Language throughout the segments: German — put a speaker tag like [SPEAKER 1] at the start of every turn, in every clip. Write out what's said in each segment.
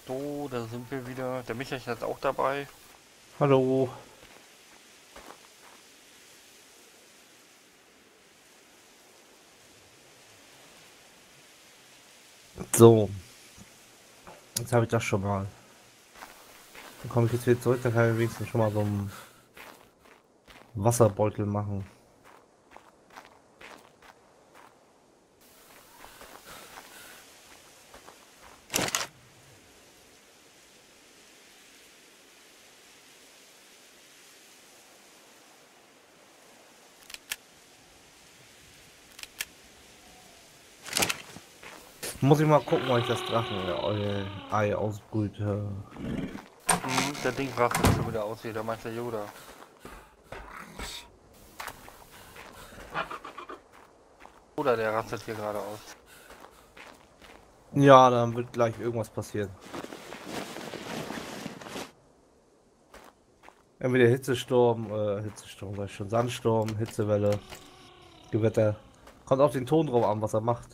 [SPEAKER 1] So, da sind wir wieder. Der Michael ist jetzt auch dabei.
[SPEAKER 2] Hallo. So, jetzt habe ich das schon mal. Dann komme ich jetzt wieder zurück, dann kann ich wenigstens schon mal so einen Wasserbeutel machen. Muss ich mal gucken, ob ich das Drachen-Ei ausbrüte.
[SPEAKER 1] Der Ding rastet schon wieder aus hier, der Meister Yoda. Oder der rastet hier gerade aus.
[SPEAKER 2] Ja, dann wird gleich irgendwas passieren. Entweder Hitzesturm, sag ich schon, Sandsturm, Hitzewelle, Gewitter. Kommt auf den Ton drauf an, was er macht.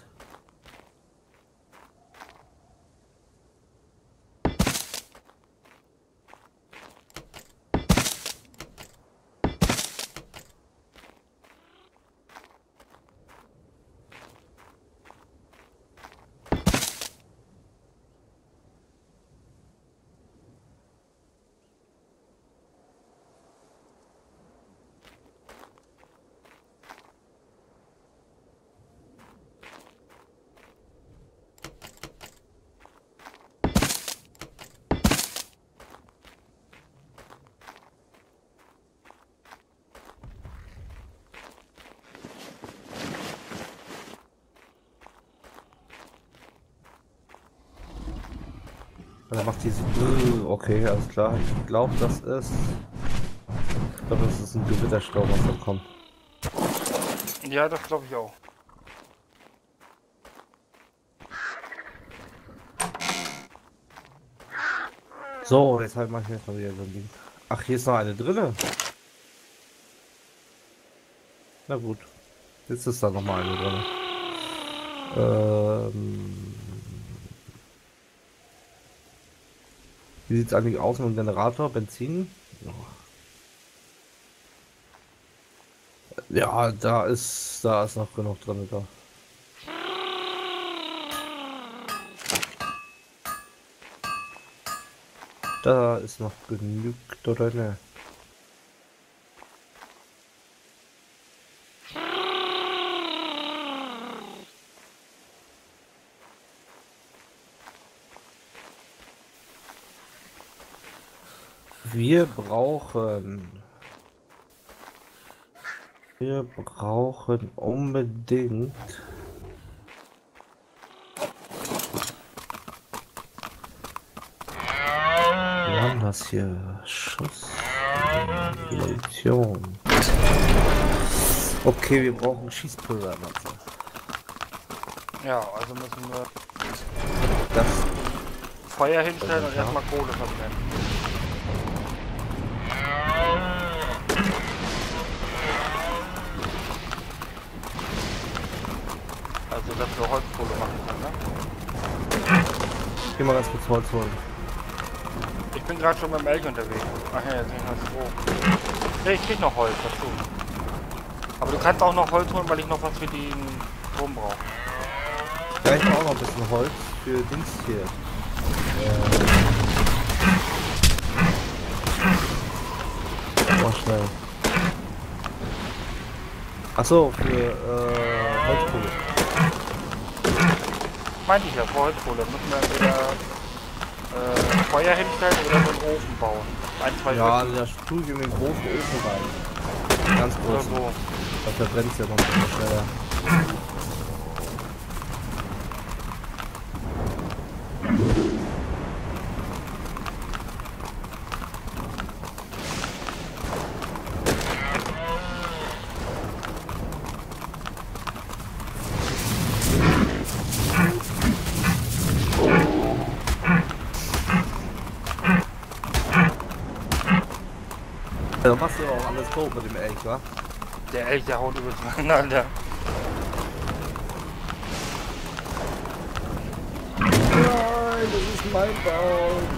[SPEAKER 2] Und er macht diese. Okay, alles klar. Ich glaube, das ist ein Gewittersturm, was da kommt.
[SPEAKER 1] Ja, das glaube ich auch.
[SPEAKER 2] So, jetzt halt mache ich jetzt mal wieder so ein Ding. Ach, hier ist noch eine drinne. Na gut. Jetzt ist da noch mal eine drinne. Wie sieht es eigentlich aus mit dem Generator? Benzin? Ja, da ist noch genug drin da. Da ist noch genug drin. Wir brauchen unbedingt wir haben das hier Schuss Munition. Okay, wir brauchen Schießpulver.
[SPEAKER 1] Ja, also müssen wir
[SPEAKER 2] Das
[SPEAKER 1] Feuer hinstellen und erstmal Kohle verbrennen. Also, dass wir Holzkohle machen können, ne?
[SPEAKER 2] geh mal ganz kurz Holz holen.
[SPEAKER 1] Ich bin gerade schon beim Elch unterwegs. Ach ja, jetzt bin ich mal so. Nee, ich krieg noch Holz dazu. Aber du kannst auch noch Holz holen, weil ich noch was für den Strom brauche.
[SPEAKER 2] Ja, ich brauche auch noch ein bisschen Holz für Dings hier. Mal schnell. Achso, für Holzkohle.
[SPEAKER 1] Meinte ich ja, für Holzkohle. Müssen wir entweder Feuer hinstellen oder so einen Ofen bauen. Ein, zwei
[SPEAKER 2] Ja,
[SPEAKER 1] Stück.
[SPEAKER 2] also da tue ich in den großen Ofen rein. Ganz
[SPEAKER 1] Oder
[SPEAKER 2] groß.
[SPEAKER 1] so.
[SPEAKER 2] Da verbrennt es ja noch ein bisschen schneller. Da machst du ja auch alles tot mit dem Elch, wa?
[SPEAKER 1] Der Elch, der haut übereinander.
[SPEAKER 2] Nein, das ist Mein Baum.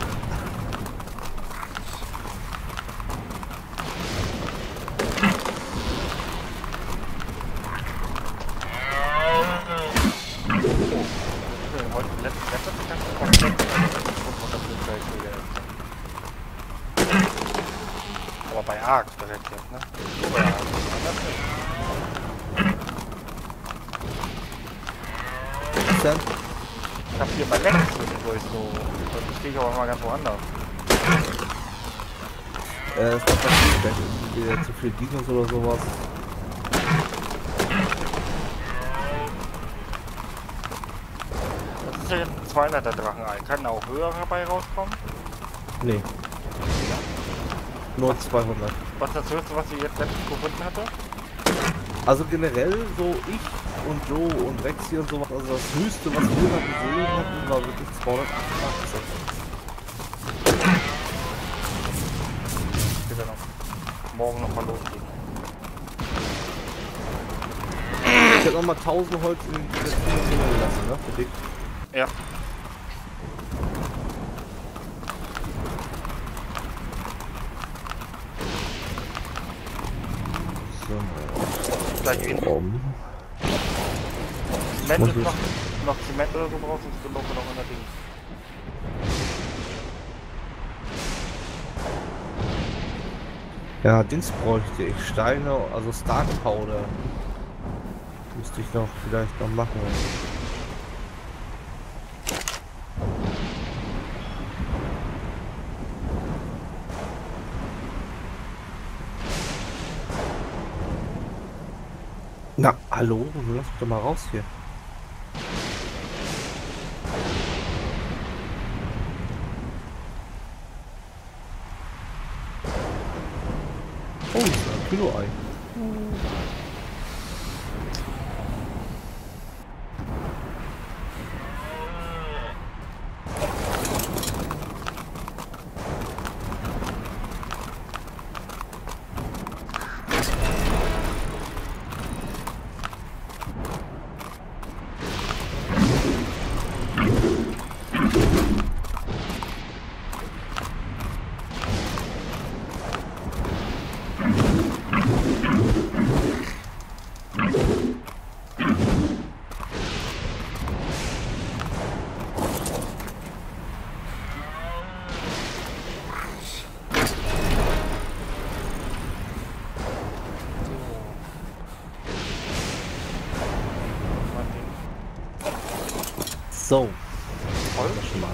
[SPEAKER 1] Heute letztes Tag komplett aber bei Ark direkt jetzt, ne? Bei Ark.
[SPEAKER 2] Was denn?
[SPEAKER 1] Ich hab hier bei Lex zwischendurch so. Das stehe ich aber mal ganz woanders.
[SPEAKER 2] Es macht das Feedback. Irgendwie zu viel Dinos oder sowas.
[SPEAKER 1] Das ist ja jetzt ein 200er Drachenei. Kann auch höher dabei rauskommen?
[SPEAKER 2] Nee. Nur 200.
[SPEAKER 1] Was ist das höchste, was ihr jetzt letztens gefunden hatte?
[SPEAKER 2] Also generell so ich und Joe und Rexy und sowas, also das höchste, was wir da gesehen hatten, war wirklich 288.
[SPEAKER 1] Wird dann auch morgen noch mal losgehen.
[SPEAKER 2] Ich hätte nochmal 1000 Holz in den Finger gelassen, ne? Für dich.
[SPEAKER 1] Ja.
[SPEAKER 2] So.
[SPEAKER 1] Gleich hin. Zement ist noch Zement oder so brauchst du, sonst laufen wir noch in der Ding.
[SPEAKER 2] Ja, Dings bräuchte ich. Steine, also Stark Powder. Müsste ich noch vielleicht noch machen. Na, hallo? Lass mich doch mal raus hier. Oh, ist ein Kilo-Ei. So.
[SPEAKER 1] Voll?
[SPEAKER 2] Das schon mal.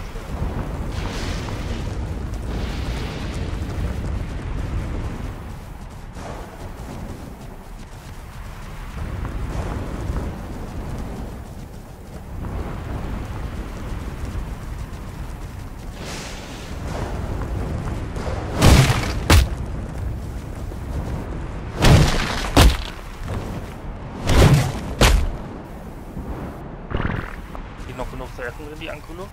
[SPEAKER 1] Noch genug zu essen drin, die Ankulo?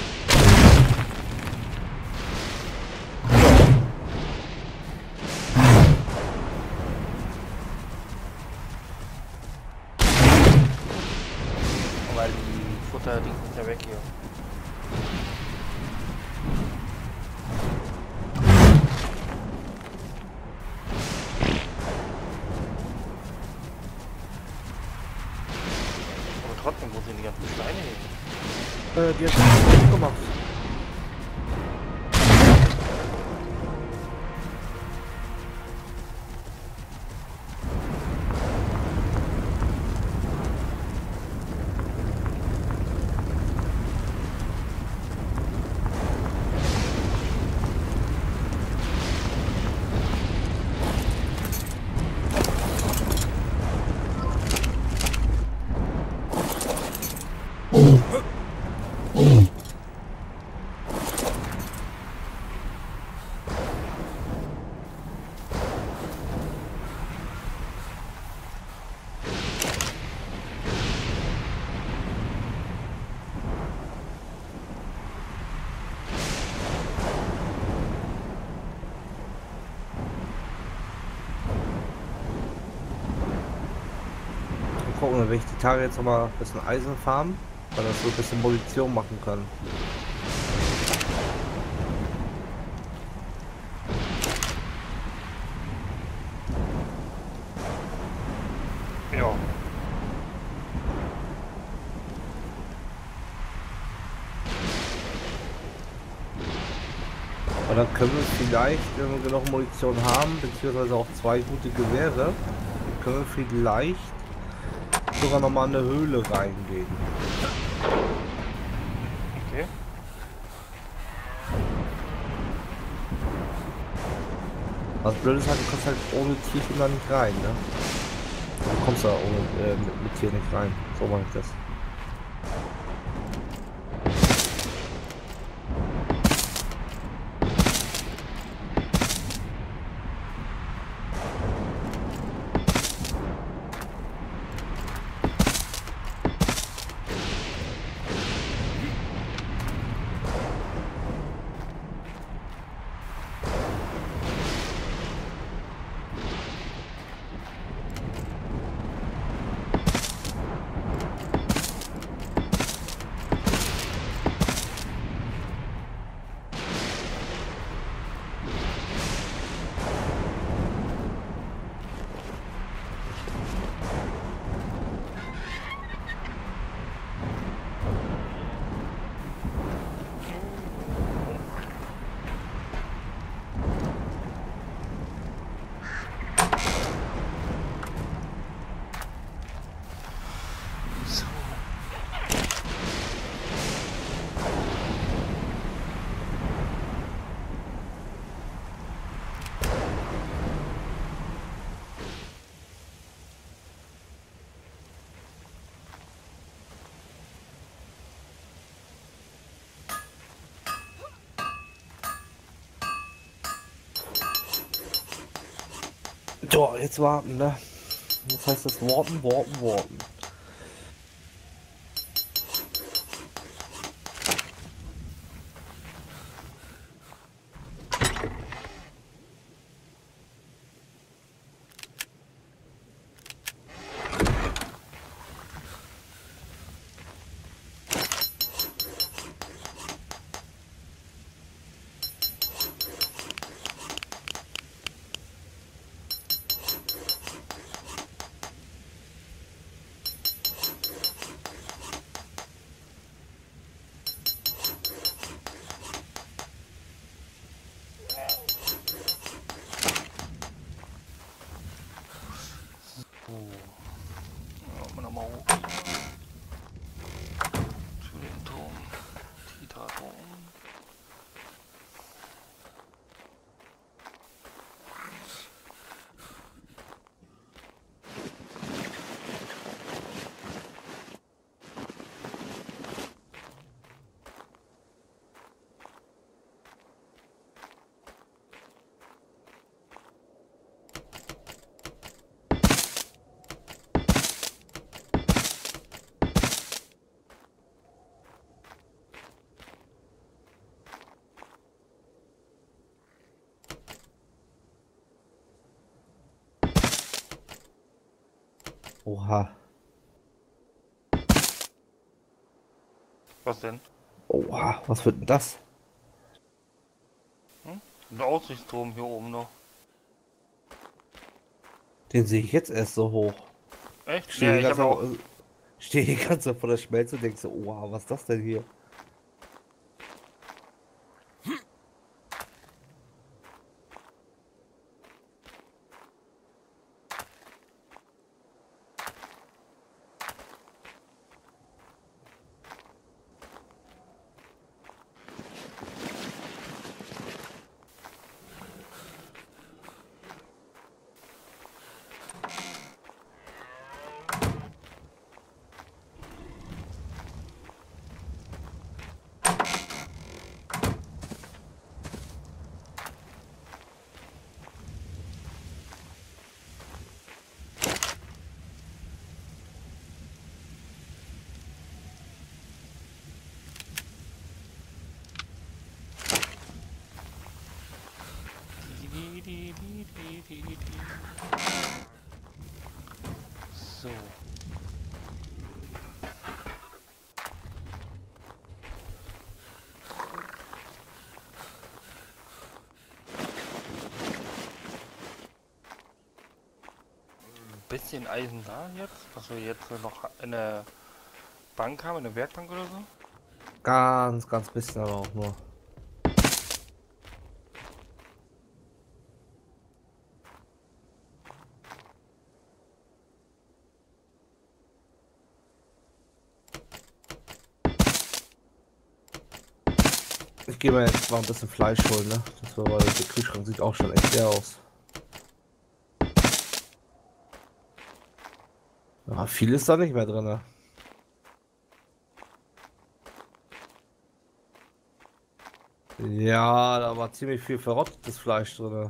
[SPEAKER 1] Weil die Futter-Dings ist ja weg hier. Aber trotzdem, wo sind die ganzen Steine hin?
[SPEAKER 2] Die hat das gemacht. Gucken, wenn ich die Tage jetzt noch mal ein bisschen Eisen farmen, weil das so ein bisschen Munition machen kann.
[SPEAKER 1] Ja.
[SPEAKER 2] Und dann können wir vielleicht, wenn wir genug Munition haben, beziehungsweise auch zwei gute Gewehre, können wir vielleicht sogar noch mal in eine Höhle reingehen.
[SPEAKER 1] Okay.
[SPEAKER 2] Was blöd ist halt, du kannst halt ohne Tierchen da nicht rein, ne? Du kommst da ohne, mit Tier nicht rein. So mache ich das.
[SPEAKER 1] So.
[SPEAKER 2] So, jetzt warten, ne? Das heißt das warten.
[SPEAKER 1] Ja, mal nochmal hoch. Zu den Turm. Tita-Turm.
[SPEAKER 2] Oha.
[SPEAKER 1] Was denn?
[SPEAKER 2] Oha, was wird denn das?
[SPEAKER 1] Ein Aussichtsturm hier oben noch.
[SPEAKER 2] Den sehe ich jetzt erst so hoch.
[SPEAKER 1] Echt? Ja,
[SPEAKER 2] Stehe die
[SPEAKER 1] ich habe auch.
[SPEAKER 2] stehe die ganze Zeit vor der Schmelze und denke so, oha, was ist das denn hier?
[SPEAKER 1] So. bisschen Eisen da jetzt? Was wir jetzt noch in der Bank haben, in der Werkbank oder so?
[SPEAKER 2] Ganz bisschen aber auch nur. Ich gehe mir jetzt mal ein bisschen Fleisch holen, ne? Das war, weil der Kühlschrank sieht auch schon echt leer aus. Ja, viel ist da nicht mehr drin. Ne? Ja, da war ziemlich viel verrottetes Fleisch drin.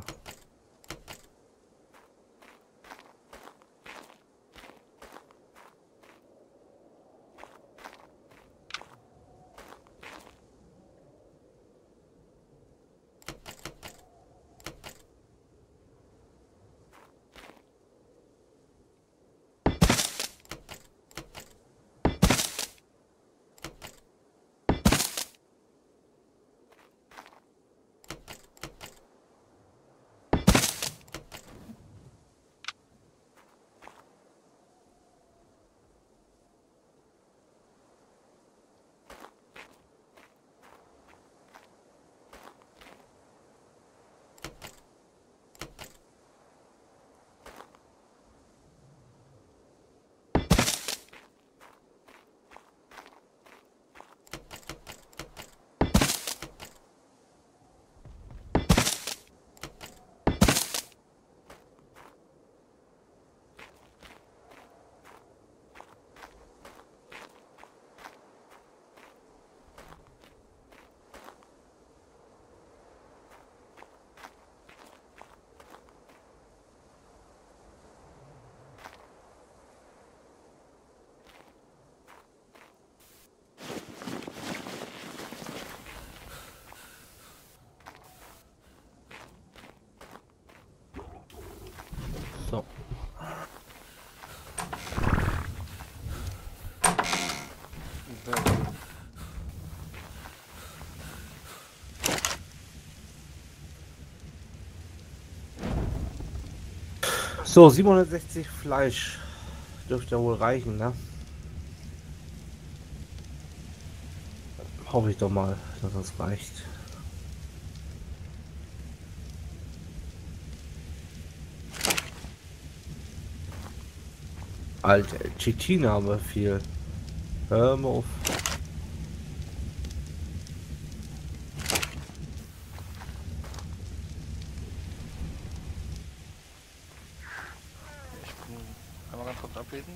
[SPEAKER 2] So.
[SPEAKER 1] Sehr gut.
[SPEAKER 2] So, 760 Fleisch dürfte ja wohl reichen, ne? Hoffe ich doch mal, dass das reicht. Alter, Chitina haben wir viel. Hör mal auf.
[SPEAKER 1] Ich bin einmal ganz kurz ablesen.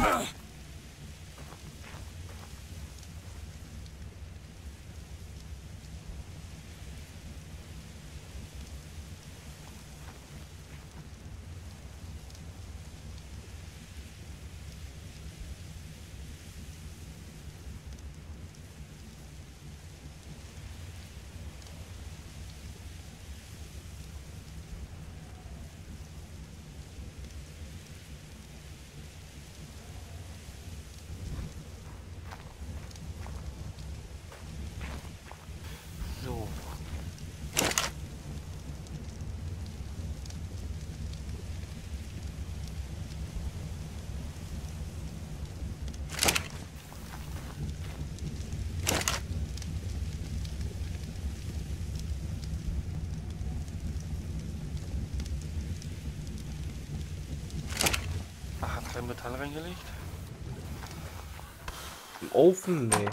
[SPEAKER 1] So. Ach, hat kein Metall reingelegt?
[SPEAKER 2] Im Ofen? Nee.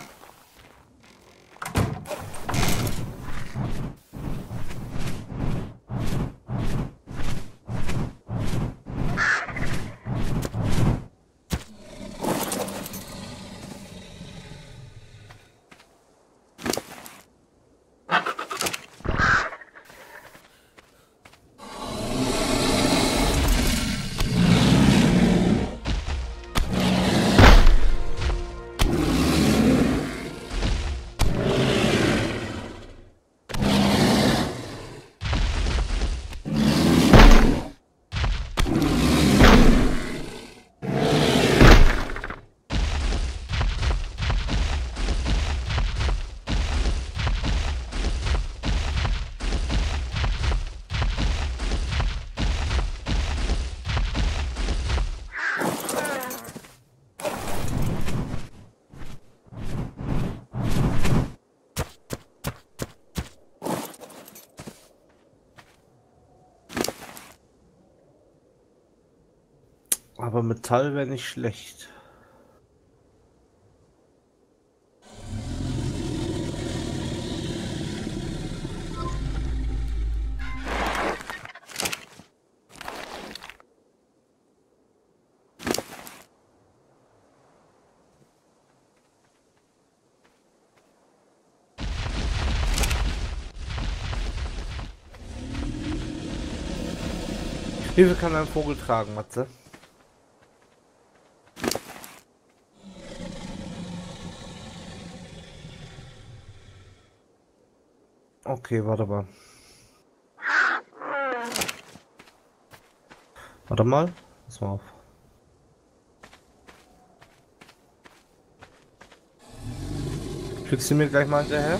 [SPEAKER 2] Aber Metall wäre nicht schlecht. Wie viel kann ein Vogel tragen, Matze? Okay, warte mal. Warte mal. Pass mal auf. Schickst du mir gleich mal hinterher?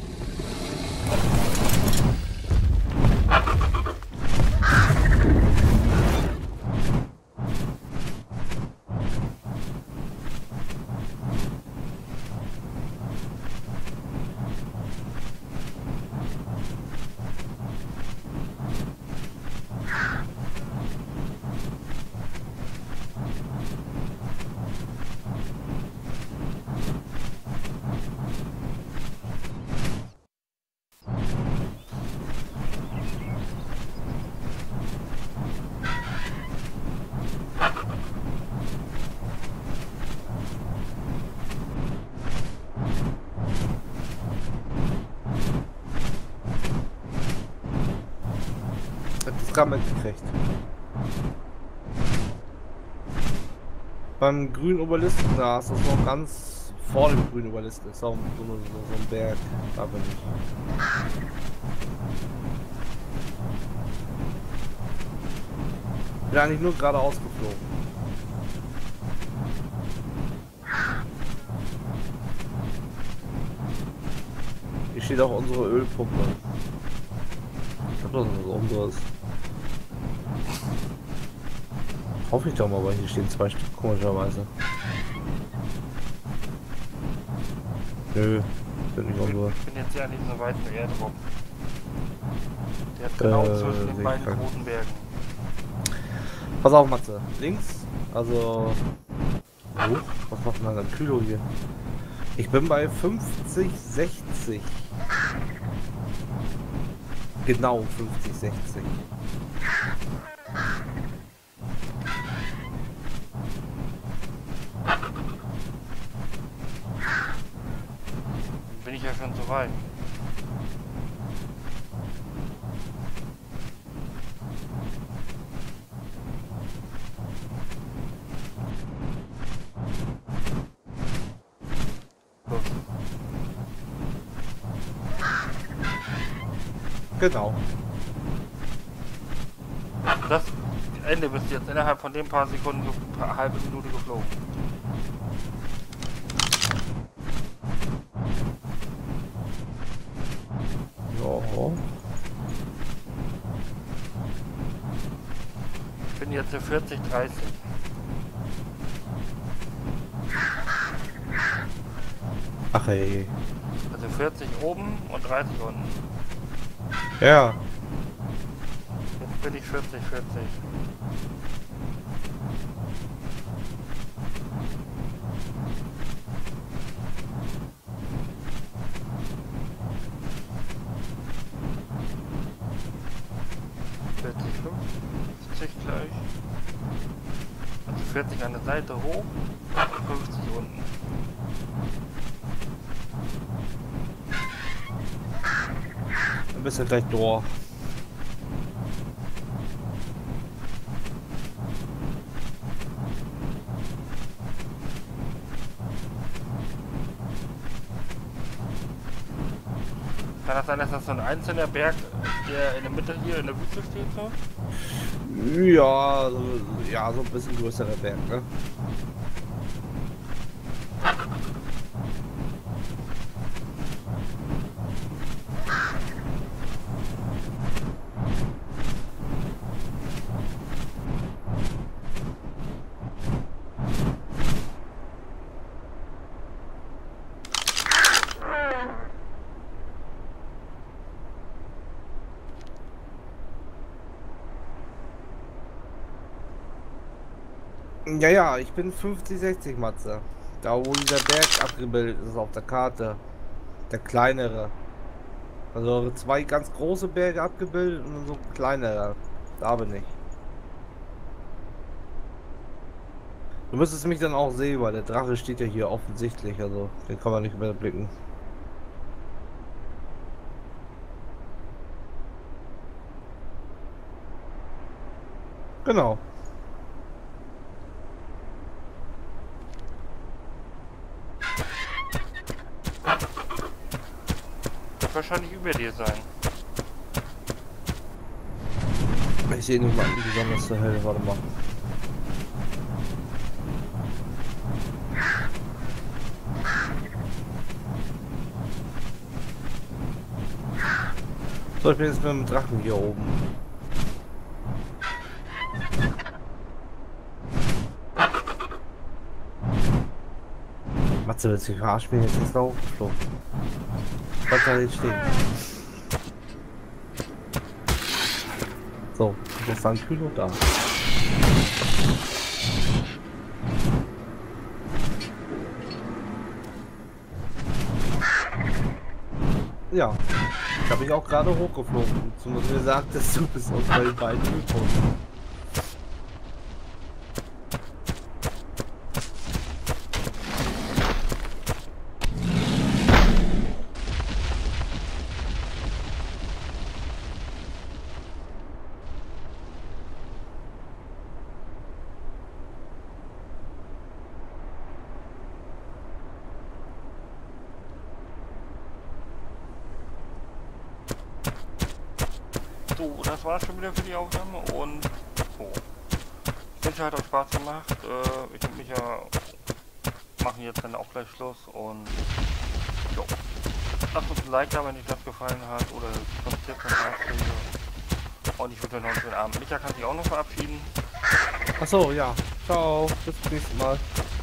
[SPEAKER 2] Gramm gekriegt. Beim grünen Oberlisten, da ist das noch ganz vor dem grünen Oberlisten, ist auch so ein Berg, da bin ich. Bin eigentlich nur geradeaus geflogen. Hier steht auch unsere Ölpumpe. Ich glaube, das ist was anderes. Hoffe ich doch mal, weil hier stehen 2 Stück komischerweise. Nö, bin nicht unser.
[SPEAKER 1] Ich bin jetzt ja nicht so weit von Erde rum. Der hat genau zwischen den beiden großen Bergen.
[SPEAKER 2] Pass auf, Matze. Links, also... Oh, was macht denn ein Kühlo hier? Ich bin bei 50, 60. Genau 50, 60.
[SPEAKER 1] schon so weit. Los.
[SPEAKER 2] Genau.
[SPEAKER 1] Das Ende bist du jetzt innerhalb von den paar Sekunden, eine halbe Minute geflogen.
[SPEAKER 2] Ja.
[SPEAKER 1] Ich bin jetzt 40, 30.
[SPEAKER 2] Ach ey.
[SPEAKER 1] Also 40 oben und 30 unten.
[SPEAKER 2] Ja.
[SPEAKER 1] Jetzt bin ich 40, 40. Gleich. Also 40 an der Seite hoch, 50 unten.
[SPEAKER 2] Dann bist du gleich durch.
[SPEAKER 1] Kann das sein, dass das so ein einzelner Berg, der in der Mitte hier in der Wüste steht? So?
[SPEAKER 2] Ja, so ein bisschen größerer Berg, ne? Ja, ich bin 50, 60 Matze. Da wo dieser Berg abgebildet ist auf der Karte. Der kleinere. Also zwei ganz große Berge abgebildet und so kleinere. Da bin ich. Du müsstest mich dann auch sehen, weil der Drache steht ja hier offensichtlich. Also den kann man nicht überblicken. Genau.
[SPEAKER 1] Wird wahrscheinlich über dir sein.
[SPEAKER 2] Ich sehe nicht mal besonders so hell. Warte mal. So, ich bin jetzt mit dem Drachen hier oben. Matze, willst du dich verarschen? Ich bin jetzt da hochgeflogen. Was soll jetzt stehen? So, jetzt war ein Kühler da. Ja, ich habe mich auch gerade hochgeflogen. Du mir sagtest, du bist aus meinen beiden gekommen.
[SPEAKER 1] So, das war's schon wieder für die Aufnahme und so. Ich wünsche, hat euch Spaß gemacht. Ich und Micha machen jetzt dann auch gleich Schluss und jo. Lasst uns ein Like da, wenn euch das gefallen hat oder kommentiert mit Nachrichten. Und ich wünsche euch noch einen schönen Abend. Micha kann sich auch noch verabschieden.
[SPEAKER 2] Achso, ja. Ciao. Bis zum nächsten Mal.